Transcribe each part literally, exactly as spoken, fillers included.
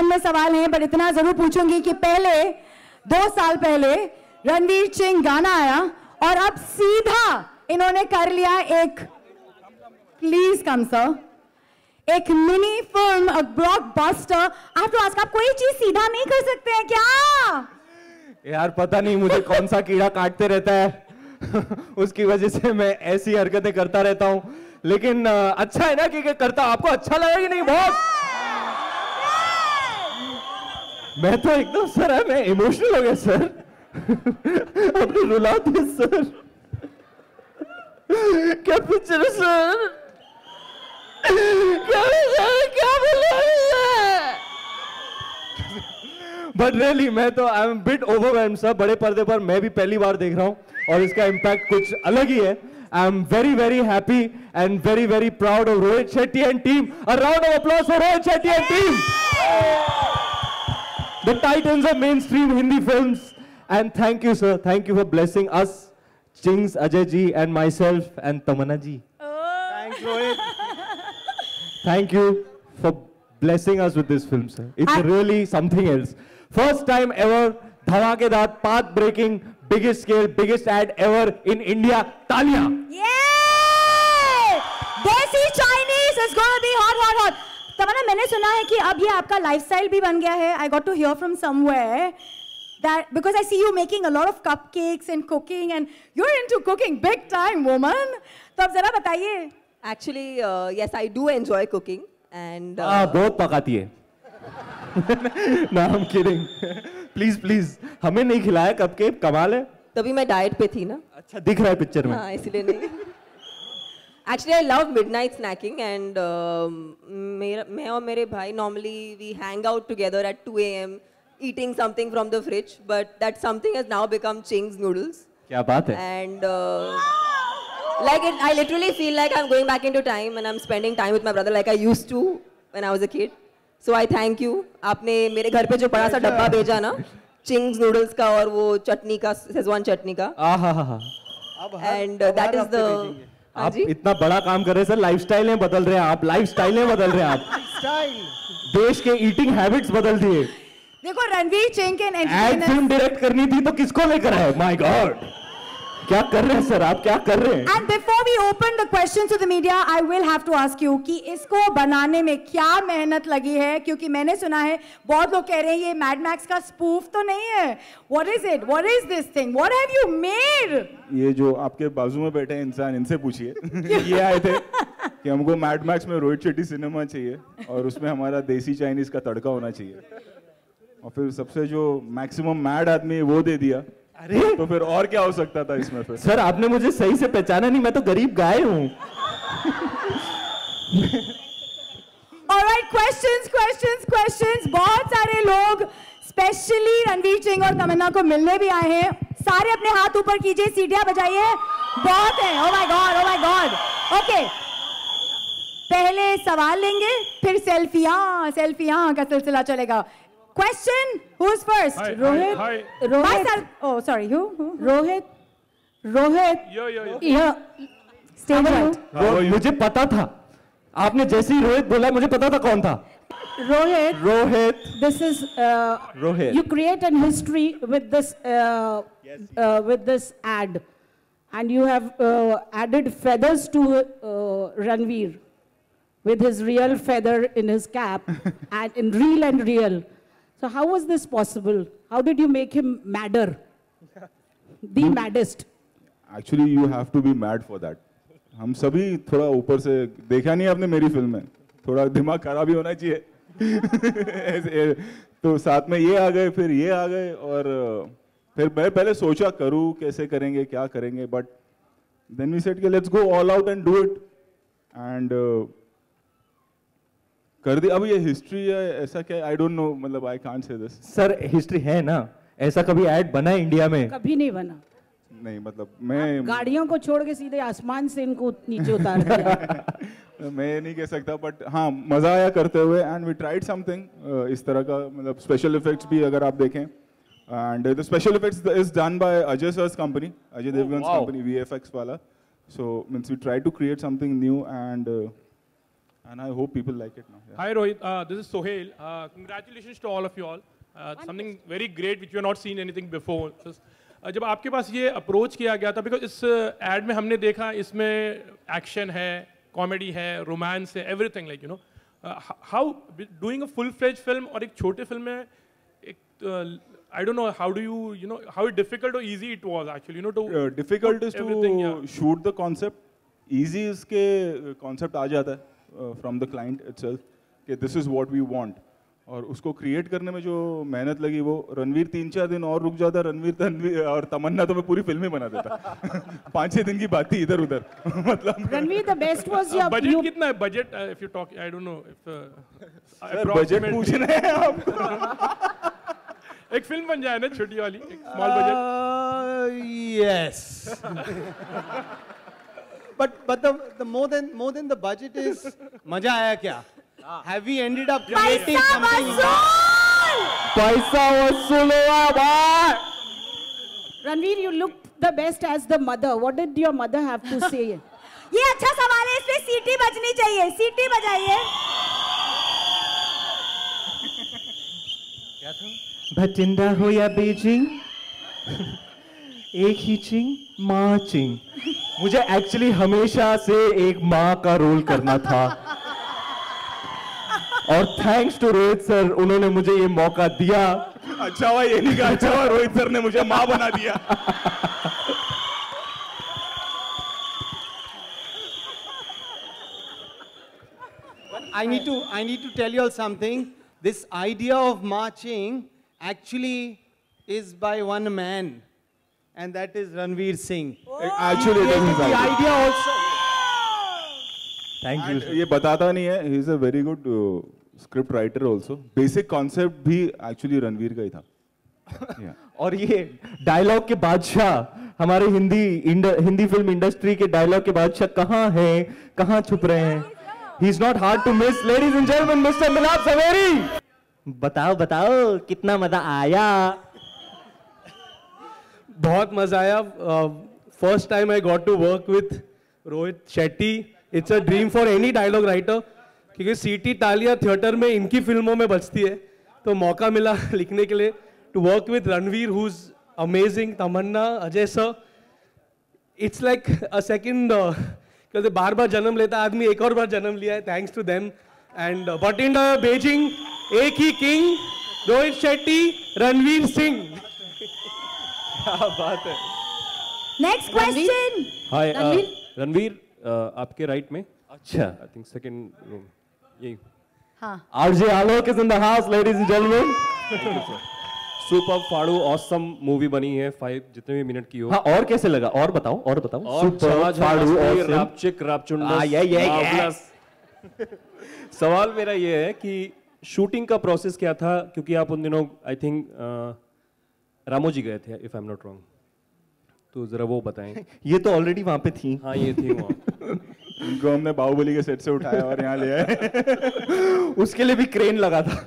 में सवाल हैं, पर इतना जरूर पूछूंगी कि पहले दो साल पहले रणवीर चिंग गाना आया और अब सीधा इन्होंने कर लिया एक, प्लीज कम सर, एक मिनी फिल्म, अ ब्लॉकबस्टर। आप तो आज आप कोई चीज सीधा नहीं कर सकते हैं क्या? यार पता नहीं मुझे कौन सा कीड़ा काटते रहता है उसकी वजह से मैं ऐसी हरकतें करता रहता हूँ, लेकिन अच्छा है ना कि करता। आपको अच्छा लगा कि नहीं? बहुत मैं तो एकदम सर है, मैं इमोशनल हो गया सर अपने रुलाते सर। क्या पिक्चर है सर? क्या क्या बट रियली मैं तो I am bit overwhelmed sir. बड़े पर्दे पर मैं भी पहली बार देख रहा हूँ और इसका इम्पैक्ट कुछ अलग ही है। I am very very happy and very very proud of Rohit Shetty and team. A round of applause for Rohit Shetty and team, the Titans of mainstream Hindi films. And thank you sir, thank you for blessing us, चिंग्स, Ajay ji and myself and Tamannaah ji. Thanks Rohit, thank you for blessing us with this film, sir. It's I really something else. First time ever, dhamakedar, path-breaking, biggest scale, biggest ad ever in India. Taaliyan! Yeah! Desi Chinese is going to be hot, hot, hot. Tamannaah, मैंने सुना है कि अब ये आपका lifestyle भी बन गया है. I got to hear from somewhere that because I see you making a lot of cupcakes and cooking, and you're into cooking big time, woman. तो अब जरा बताइए. Actually, uh, yes, I do enjoy cooking, and. Ah, बहुत पकाती है. No, I'm kidding. Please, please, हमें नहीं खिलाया cupcake, कमाल है. तभी मैं डाइट पे थी ना. अच्छा दिख रहा है पिक्चर में. हाँ, इसलिए नहीं. Actually, I love midnight snacking, and uh, मेरा मैं और मेरे भाई normally we hang out together at two A M eating something from the fridge, but that something has now become Ching's noodles. क्या बात है. And. Uh, Like it, I literally feel like I'm going back into time and I'm spending time with my brother like I used to when I was a kid. So I thank you. आपने मेरे घर पे जो बड़ा सा डब्बा भेजा ना, Ching's noodles का और वो चटनी का, Szechuan चटनी का. आ हा हा हा. And uh, that is the. आप इतना बड़ा काम कर रहे हैं सर, लाइफस्टाइलें बदल रहे हैं आप, लाइफस्टाइलें बदल रहे हैं आप. देश के ईटिंग हैबिट्स बदल दिए. देखो रणवीर चिंग के एड फिल्म डायरेक्ट करनी थी तो किसको लेकर आए? माय गॉड, क्या कर रहे हैं सर आप, क्या कर रहे हैं? And before we open the questions to the media, I will have to ask you कि इसको बनाने में क्या मेहनत लगी है, क्योंकि मैंने सुना है बहुत लोग कह रहे हैं ये मैड मैक्स का स्पूफ तो नहीं है. What is it? What is this thing? What have you made? ये जो आपके बाजू में बैठे हैं इंसान, इनसे पूछिए. ये आए थे कि हमको मैड मैक्स में रोहित शेट्टी सिनेमा चाहिए और उसमें हमारा देसी चाइनीज का तड़का होना चाहिए, और फिर सबसे जो मैक्सिमम मैड आदमी वो दे दिया. अरे तो फिर और क्या हो सकता था इसमें? फिर सर आपने मुझे सही से पहचाना नहीं, मैं तो गरीब गाय हूँ. Alright, questions, questions, questions. बहुत सारे लोग स्पेशली रणवीर चिंग और तमन्ना को मिलने भी आए हैं. सारे अपने हाथ ऊपर कीजिए, सीढ़ियां बजाइए. बहुत है. Oh my God, oh my God. Okay. पहले सवाल लेंगे, फिर सेल्फियां सेल्फियां का सिलसिला चलेगा. Question, who's first? Hi, Rohit. Hi. hi. Rohit. My oh, sorry. Who? Who? Rohit. Rohit. Yo, yo, yo. Yeah. Stay right. मुझे पता था. आपने जैसे ही रोहित बोला मुझे पता था कौन था. Rohit. Rohit. This is. Uh, Rohit. You create an history with this. Uh, yes. uh, with this ad, and you have uh, added feathers to uh, Ranveer, with his real feather in his cap, and in real and real. So how was this possible? How did you make him madder? The maddest. Actually, you have to be mad for that. हम सभी थोड़ा ऊपर से देखा नहीं आपने मेरी film में, थोड़ा दिमाग खराब ही होना चाहिए. तो साथ में ये आ गए, फिर ये आ गए, और फिर मैं पहले सोचा करूँ कैसे करेंगे, क्या करेंगे, बट then we said कि let's go all out and do it, and uh, कर दी. अब ये हिस्ट्री है ऐसा क्या? आई डोंट नो, मतलब I can't say this. Sir history है ना, ऐसा कभी ऐड बना है इंडिया में? कभी नहीं बना. नहीं मतलब मैं गाड़ियों को छोड़ के सीधे आसमान से इनको नीचे उतार दिया. मैं नहीं कह सकता, बट हाँ मजा आया करते हुए, एंड वी ट्राइड समथिंग इस तरह का. मतलब स्पेशल इफेक्ट्स भी अगर आप देखें, and the special effects is done by Ajay sir's company, Ajay Devgan's company, V F X वाला. So means we try to create something new, and and I hope people like it now. Yeah. Hi Rohit, uh, this is Sohail. Uh, congratulations to all of you all. Uh, something very great which you have not seen anything before. Just, uh, जब आपके पास ये approach किया गया था, because इस add में हमने देखा इसमें एक्शन है, कॉमेडी है, रोमांस है, everything like you know how doing a full fledge film और एक छोटे फिल्म में एक I don't know how do you you know how difficult or easy it was actually you know to uh, difficult is to yeah. shoot the concept. Easy is के concept आ जाता है uh, from the client itself कि this is what we want. और उसको create करने में जो मेहनत लगी वो रणवीर तीन चार दिन और रुक जाता, रणवीर तनवीर और तमन्ना तो मैं पूरी फिल्म ही बना देता. पाँच छह दिन की बात थी इधर उधर. मतलब Ranveer the best was your budget कितना है budget if you talk I don't know if budget पूछना है आप. एक फिल्म बन जाए ना छोटी वाली एक small budget. Yes. But but the the more than more than the budget is मजा आया क्या? Have we ended up creating something? पैसा वसूल हुआ भाई. Ranveer, you looked the best as the mother. What did your mother have to say? ये अच्छा सवाल है, इसमें सीटी बजनी चाहिए. सीटी बजाइए. क्या था? भटिंडा हो या बीजिंग, एक ही चिंग, माँ चिंग. मुझे एक्चुअली हमेशा से एक माँ का रोल करना था और थैंक्स टू रोहित सर, उन्होंने मुझे ये मौका दिया. अच्छा हुआ ये नहीं कहा, अच्छा हुआ रोहित सर ने मुझे माँ बना दिया. I need to I need to tell you all something. This idea of marching actually is by one man, and that is Ranveer Singh. Actually, it is The idea also. Thank you. ये बताता नहीं है. He is a very good uh, script writer also. Basic concept भी actually Ranveer का ही था. Yeah. और ये dialogue के बादशाह, हमारे हिंदी हिंदी फिल्म इंडस्ट्री के डायलॉग के बादशाह कहाँ हैं, कहाँ छुप रहे हैं. He is not hard to miss, ladies and gentlemen, Mister मिलाप सवेरी. बताओ बताओ कितना मजा आया. बहुत मजा आया. First time I got to work with Rohit Shetty. It's a dream for any dialogue writer, क्योंकि सीटी तालियां थिएटर में इनकी फिल्मों में बजती है, तो मौका मिला लिखने के लिए to work with Ranveer who is amazing, Tamannaah, Ajay sir. It's like a second, क्योंकि बार बार जन्म लेता आदमी, एक और बार जन्म लिया है, thanks to them. And Bathinda Beijing, एक ही किंग, रोहित शेट्टी, रणवीर सिंह. क्या बात है. Next question. हाय रणवीर, आपके राइट में. अच्छा, आई थिंक सेकंड रूम यही. हाँ. RJ Alok is in the house, ladies and gentleman. Super फाड़ू ऑसम मूवी बनी है, फाइव जितने भी मिनट की हो. हाँ, और कैसे लगा? और बताओ और बताओ. और फाड़ू और रापचिक रापचुंडस. सवाल मेरा ये है कि शूटिंग का प्रोसेस क्या था, क्योंकि आप उन दिनों आई थिंक रामोजी गए थे if I am not wrong, तो जरा वो बताएं. ये तो ऑलरेडी वहां पे थी. हाँ ये थी वहाँ. इनको हमने बाहुबली के सेट से उठाया और यहाँ ले आए. उसके लिए भी क्रेन लगा था.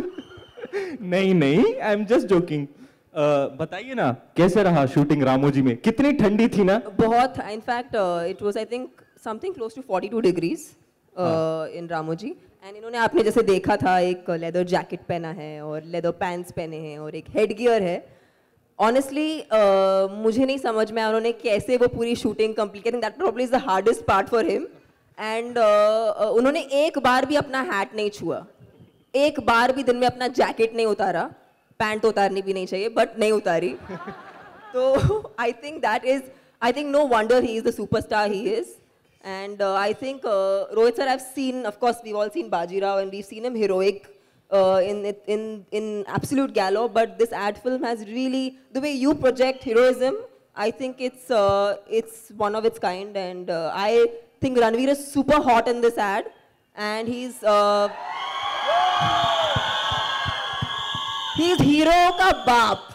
नहीं नहीं, आई एम जस्ट जोकिंग. बताइए ना कैसे रहा शूटिंग रामोजी में? कितनी ठंडी थी ना? बहुत. In fact it was I think something close to forty-two degrees in Ramoji. And इन्होंने आपने जैसे देखा था एक लेदर जैकेट पहना है और लेदर पैंट्स पहने हैं और एक हेड गियर है. ऑनेस्टली uh, मुझे नहीं समझ में आया उन्होंने कैसे वो पूरी shooting complete. I think that probably is the hardest part for him. And उन्होंने एक बार भी अपना हैट नहीं छुआ, एक बार भी दिन में अपना जैकेट नहीं उतारा. पैंट तो उतारनी भी नहीं चाहिए बट नहीं उतारी. तो I think that is I think no wonder he is the superstar he is. And uh, I think uh, Rohit sir, I've seen, of course, we've all seen Bajirao and we've seen him heroic uh, in in in absolute galore. But this ad film has really, the way you project heroism, I think it's uh, it's one of its kind. And uh, I think Ranveer is super hot in this ad, and he's uh, he's hero ka baap.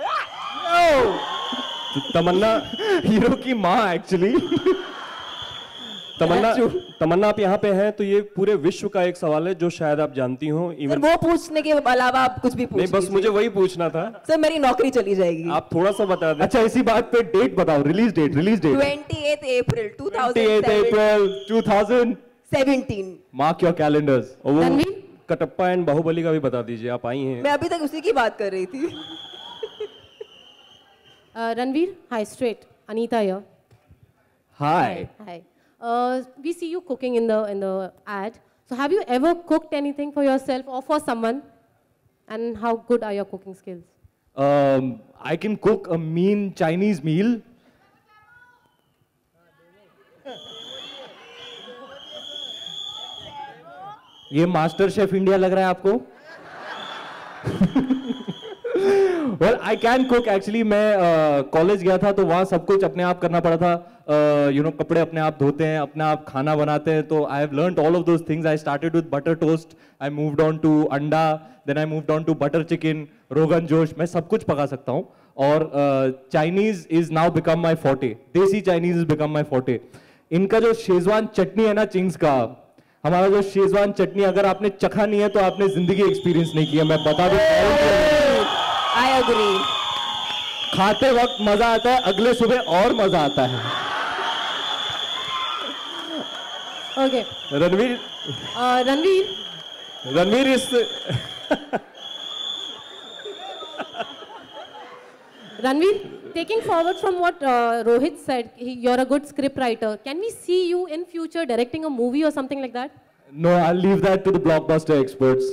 Tamannaah hero की माँ actually. तमन्ना तमन्ना आप यहाँ पे हैं तो ये पूरे विश्व का एक सवाल है जो शायद आप जानती हो. इवन वो पूछने के अलावा आप कुछ भी पूछ नहीं, बस मुझे वही पूछना था. सर मेरी नौकरी चली जाएगी. आप थोड़ा सा बता दें. अच्छा, इसी बात पे डेट बताओ. Release date release date twenty-eighth April two thousand twenty-eighth April two thousand seventeen. Mark your calendars. और वो रणवीर? कटप्पा एंड बाहुबली का भी बता दीजिए, आप आई हैं. मैं अभी तक उसी की बात कर रही थी. Uh, Ranveer, hi, straight. Anita here. Hi. Hi. Uh, we see you cooking in the in the ad. So have you ever cooked anything for yourself or for someone? And how good are your cooking skills? Um, I can cook a mean Chinese meal. ये master chef India लग रहा है आपको? Well, I can cook actually. मैं college uh, गया था तो वहाँ सब कुछ अपने आप करना पड़ा था. यू नो कपड़े अपने आप धोते हैं, अपने आप खाना बनाते हैं. तो I have learned all of those things. I started with butter toast, I moved on to अंडा, then I moved on to butter chicken, rogan josh. मैं सब कुछ पका सकता हूँ. और Chinese is now become my forte. Desi Chinese is become my forte. इनका जो शेजवान चटनी है ना चिंग्स का, हमारा जो शेजवान चटनी, अगर आपने चखा नहीं है तो आपने जिंदगी एक्सपीरियंस नहीं किया. मैं बता दूं, I agree. खाते वक्त मजा आता है, अगले सुबह और मजा आता है. Okay. Ranveer Uh, Ranveer, Ranveer इस Ranveer, taking forward from what uh, Rohit said, he, you're a good script writer. Can we see you in future directing a movie or something like that? No, I'll leave that to the blockbuster experts.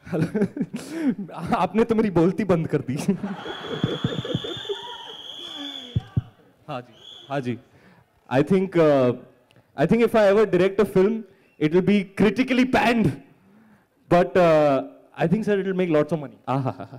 आपने तो मेरी बोलती बंद कर दी. हाँ जी, हाँ जी. I think, uh, I think if I ever direct a film, it will be critically panned. But uh, I think, sir, it will make lots of money. Ah,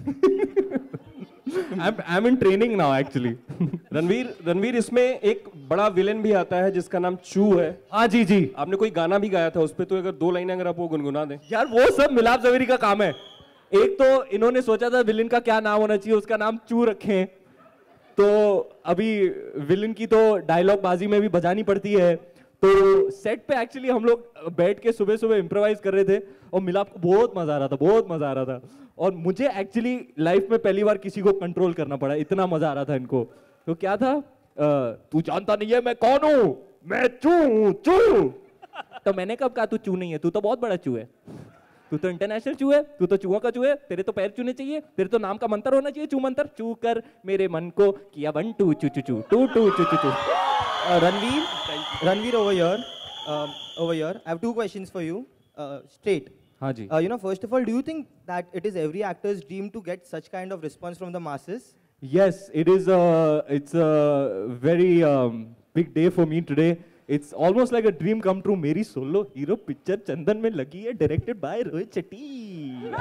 I'm, I'm in training now, actually. Ranveer Ranveer इसमें एक बड़ा villain भी आता है जिसका नाम चू है. हाँ जी जी. आपने कोई गाना भी गाया था उस पे, तो अगर दो लाइनें अगर आप वो गुनगुना दें. यार वो सब मिलाप जवेरी का काम है. एक तो इन्होंने सोचा था विलेन का क्या नाम होना चाहिए, उसका नाम चू रखें. तो अभी विलेन की तो डायलॉग बाजी में भी बजानी पड़ती है. तो सेट पे एक्चुअली हम लोग बैठ के सुबह सुबह इम्प्रोवाइज कर रहे थे और मिलाप को बहुत मजा आ रहा था, बहुत मजा आ रहा था. और मुझे एक्चुअली लाइफ में पहली बार किसी को कंट्रोल करना पड़ा, इतना मजा आ रहा था इनको. तो क्या था, तू जानता नहीं है मैं कौन हूँ, मैं चू हूँ, चू. तो मैंने कब कहा तू चू नहीं है, तू तो बहुत बड़ा चू है, तू तो इंटरनेशनल चू है, तू तो चूहा का चू है, तेरे तो पैर चूने चाहिए, तेरे तो नाम का मंत्र होना चाहिए, चू मंत्र. चू कर मेरे मन को किया वन टू चू चू चू टू टू चू चू चू. Ranveer, Ranveer over here, um, over here. I have two questions for you, uh, straight. हाँ जी. Uh, you know, first of all, do you think that it is every actor's dream to get such kind of response from the masses? Yes, it is. A, it's a very um, big day for me today. It's almost like a dream come true. मेरी solo hero picture चंदन में लगी है, directed by Rohit Shetty.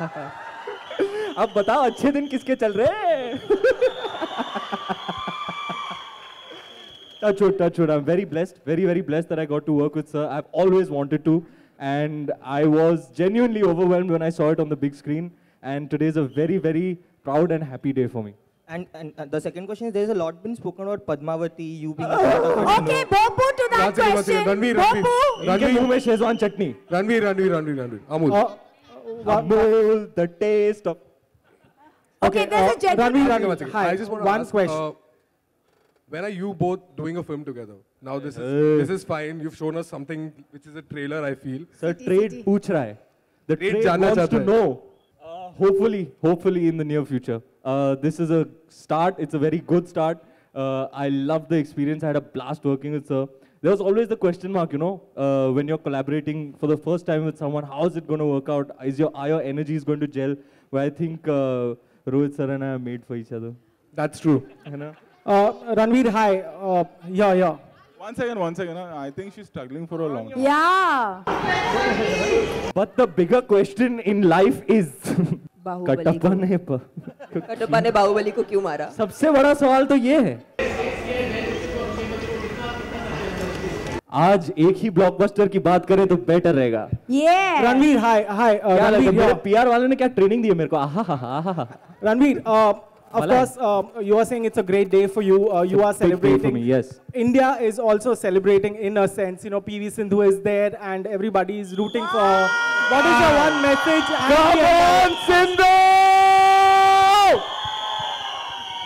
अब बताओ अच्छे दिन किसके चल रहे हैं? Touch wood, touch wood. I'm very blessed, very, very blessed that I got to work with sir. I've always wanted to, and I was genuinely overwhelmed when I saw it on the big screen. And today is a very, very proud and happy day for me. And, and uh, the second question is, there's a lot been spoken about Padmavati, you being a part of it. Okay, Bopu to that question. Ranveer, Bopu. इनके मुंह में Schezwan chutney. Ranveer, Ranveer, Ranveer, Ranveer. Amul. Uh, Amul, the taste of. Okay, there's a gentleman. Ranveer, Ranveer, Hi, I just want to one ask, question. Uh, when are you both doing a film together? Now this is Uh. this is fine. You've shown us something which is a trailer, I feel. Sir, trade पूछ रहा है. The Trade trade जानना wants चाहता to है. know. Uh, hopefully, hopefully in the near future. Uh, this is a start. It's a very good start. Uh, I love the experience. I had a blast working with sir. There was always the question mark, you know, uh, when you're collaborating for the first time with someone, how is it going to work out? Is your, are your energies going to gel? Well, I think uh, Rohit sir and I are made for each other. That's true. You know? Uh, Ranveer, hi. Uh, yeah, yeah. One second, one second. huh? I think she's struggling for a long time. Yeah. But the bigger question in life is Baahubali Kattappa को ने प- कटप्पा ने बाहुबली को क्यों मारा? सबसे बड़ा सवाल तो ये है, आज एक ही ब्लॉकबस्टर की बात करें तो बेटर रहेगा. Yeah. Ranveer, hi, hi. Uh, क्या लगा, Ranveer, मेरे yeah. पीआर वाले ने क्या ट्रेनिंग दी है मेरे को. आहा हा हा हा. Ranveer, uh, of Malay. course, uh, you are saying it's a great day for you. Uh, you are Big day celebrating. for me, yes. India is also celebrating in a sense. You know, P V Sindhu is there and everybody is rooting for her. What is your one message? And Come the- on, Sindhu!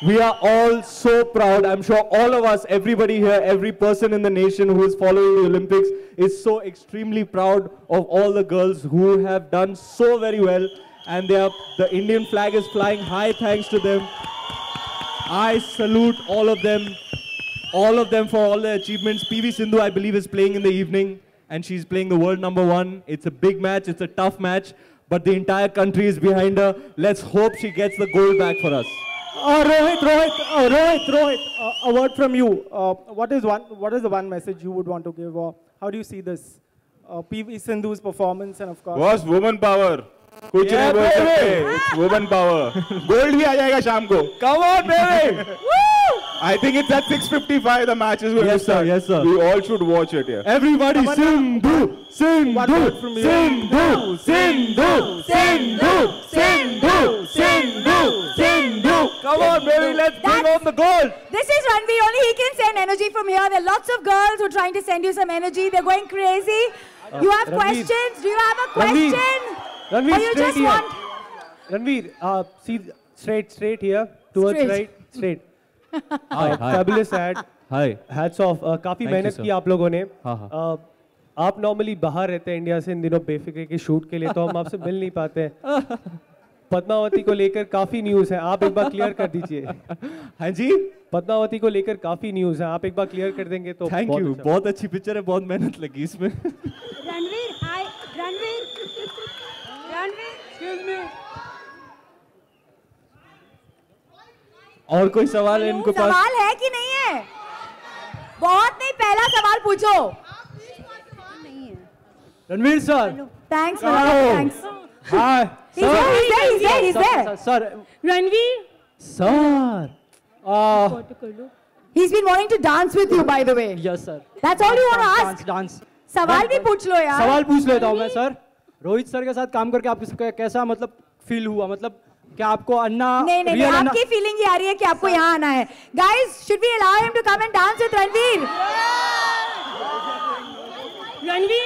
We are all so proud. I'm sure all of us, everybody here, every person in the nation who is following the Olympics is so extremely proud of all the girls who have done so very well. And they are, the Indian flag is flying high thanks to them. I salute all of them, all of them for all their achievements. P V Sindhu, I believe, is playing in the evening and she's playing the world number one. It's a big match, it's a tough match, but the entire country is behind her. Let's hope she gets the gold back for us. Uh, Rohit, Rohit, uh, Rohit, Rohit, uh, a word from you. Uh, what is one? What is the one message you would want to give, or how do you see this? Uh, P V Sindhu's performance, and of course. Boss, woman power. कुछ Yeah, नहीं बोल baby. सकते. It's woman power. Gold भी आ जाएगा शाम को. Come on, baby! I think it's at six fifty-five. The match is going Yes, to start. sir, yes, sir. We all should watch it. Yeah. Everybody, Sindhu, Sindhu, Sindhu, Sindhu, Sindhu, Sindhu, Sindhu, Sindhu. Come on, baby, let's bring on the gold. This is Ranveer. Only he can send energy from here. There are lots of girls who are trying to send you some energy. They're going crazy. You have Ranveer. questions? Do you have a Ranveer. question? Ranveer, Or you straight just here. want... Ranveer, uh, see, straight, straight here, towards Straight. right, straight. Hi, hi. Fabulous ad. Hi. Hats off. Uh, काफी Thank you, मेहनत sir. की आप लोगों ने. हाँ, हाँ. Uh, आप normally बाहर रहते हैं इंडिया से इन दिनों बेफिक्रे के शूट के लिए, तो हम आपसे मिल नहीं पाते हैं. पद्मावती को लेकर काफी न्यूज़ है, आप एक बार क्लियर कर दीजिए. हाँ जी. पद्मावती को लेकर काफी न्यूज़ है, आप एक बार क्लियर कर देंगे तो थैंक बहुत यू. अच्छा. बहुत अच्छी पिक्चर है, बहुत मेहनत लगी इसमें. Ranveer, I, Ranveer, Ranveer, excuse me. और कोई सवाल है इनके पास? सवाल है कि नहीं है? बहुत नहीं, पहला सवाल पूछो. Ranveer sir. Thanks, Manoj. Thanks. Hi. He's there, he's there, he's there, he's there. Sir. Ranveer. Sir. Uh, He's been wanting to dance with you, by the way. yes sir. That's all you want to Dance, ask? dance. सवाल भी पूछ लो यार. सवाल पूछ लेता हूँ मैं sir. Rohit sir के साथ काम करके आपको कैसा मतलब फील हुआ? मतलब क्या आपको अन्ना नहीं नहीं, नहीं आपकी फीलिंग ये आ रही है कि आपको यहाँ आना है. Guys, should we allow him to come and dance with Ranveer? Ranveer.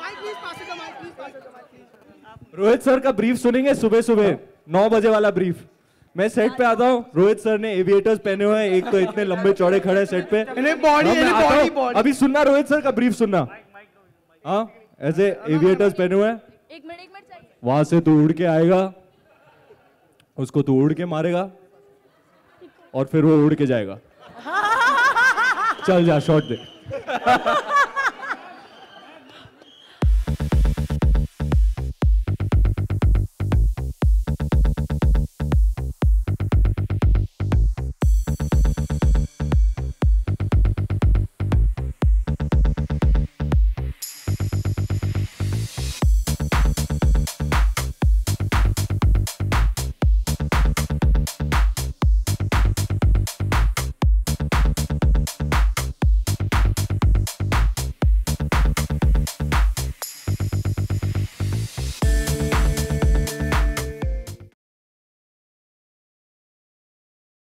Rohit sir का ब्रीफ सुनेंगे सुबह सुबह नौ बजे वाला ब्रीफ. मैं सेट पे आता हूँ, रोहित सर ने एविएटर्स पहने हुए हैं, एक तो इतने लंबे चौड़े खड़े हैं सेट पे. बॉडी हाँ, मैं आता बॉडी हूँ. बॉडी अभी सुनना रोहित सर का ब्रीफ सुनना. हाँ, ऐसे एविएटर्स पहने हुए हैं. एक मिनट, एक मिनट चाहिए. वहां से तू उड़ के आएगा, उसको तू उड़ के मारेगा और फिर वो उड़ के जाएगा. चल जा, शॉट दे.